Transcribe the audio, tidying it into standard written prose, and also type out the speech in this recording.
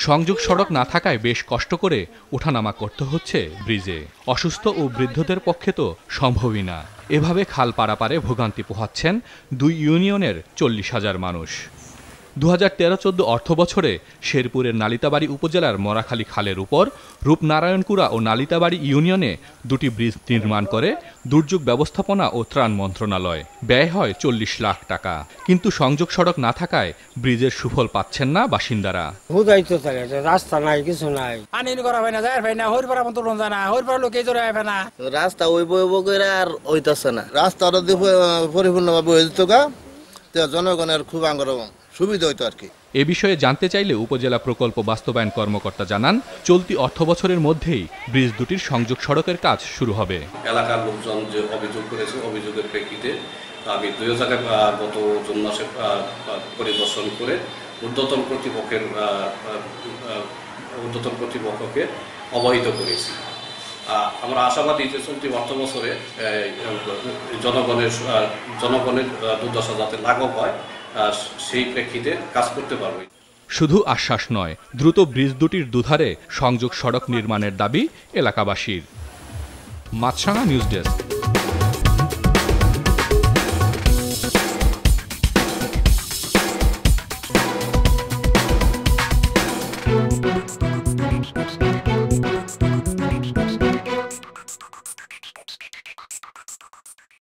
সংযোগ সড়ক না থাকায় বেশ কষ্ট করে ওঠানামা করতে হচ্ছে ব্রিজে। অসুস্থ ও বৃদ্ধদের পক্ষে তো সম্ভবই না। এভাবে খাল পারাপারে ভোগান্তি পোহাচ্ছেন ২ ইউনিয়নের ৪০,০০০ মানুষ। ২০১৩-১৪ অর্থবছরে শেরপুরের নালিতাবাড়ী উপজেলার মরাখালী খালের উপর রূপনারায়ণকুড়া ও নালিতাবাড়ী ইউনিয়নে ২টি ব্রিজ নির্মাণ করে দুর্যোগ ব্যবস্থাপনা ও ত্রাণ মন্ত্রণালয়। ব্যয় হয় ৪০ লাখ টাকা। কিন্তু সংযোগ সড়ক না থাকায় ব্রিজের সুফল পাচ্ছেন না বাসিন্দারা। রাস্তা নাই, কিছু নাই, পানি করা হয় না, যায় হয় না, হরিপাড়া মতো যায় না, হরিপাড়া লোকে জোরে হয় না, রাস্তা ওই বই করে আর হইতাছে না। রাস্তাটা পরিপূর্ণভাবে হয়ে যেত গা, জনগণের খুব সুবিধা হইতো আর কি। এ বিষয়ে জানতে চাইলে উপজেলা প্রকল্প বাস্তবায়ন কর্মকর্তা জানান, চলতি অর্থবছরের মধ্যেই ব্রিজ দুটির সংযোগ সড়কের কাজ শুরু হবে। এলাকার লোকজন যে অভিযোগ করেছে, অভিযোগের প্রেক্ষিতে আমি ২ জায়গায় গত জুন মাসে পরিদর্শন করে ঊর্ধ্বতন কর্তৃপক্ষকে অবহিত করেছি। আমরা আশাবাদী যে চলতি অর্থবছরে জনগণের দুর্দশা যাতে লাঘব হয় সেই প্রেক্ষিতে কাজ করতে পারবে। শুধু আশ্বাস নয়, দ্রুত ব্রিজ দুটির দুধারে সংযোগ সড়ক নির্মাণের দাবি এলাকাবাসীর। Maasranga news desk.